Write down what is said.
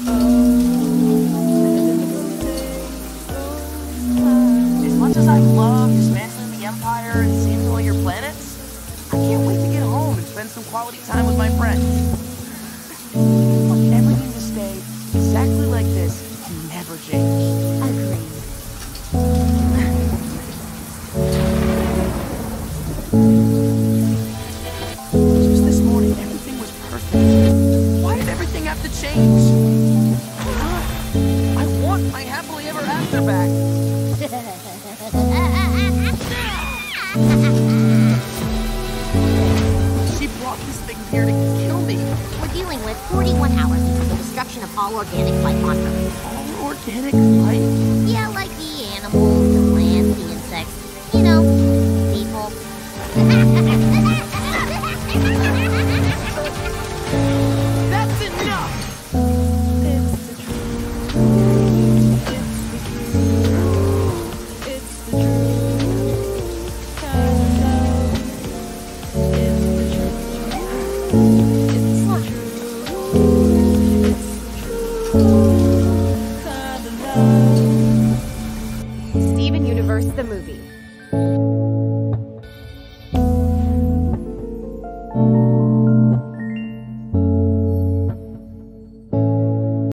As much as I love dismantling the Empire and seeing all your planets, I can't wait to get home and spend some quality time with my friends. I want everything to stay exactly like this and never change. Agreed. Just this morning, everything was perfect. Why did everything have to change? I want my happily ever after back. She brought this thing here to kill me. We're dealing with 41 hours until the destruction of all organic life on Earth. All organic life?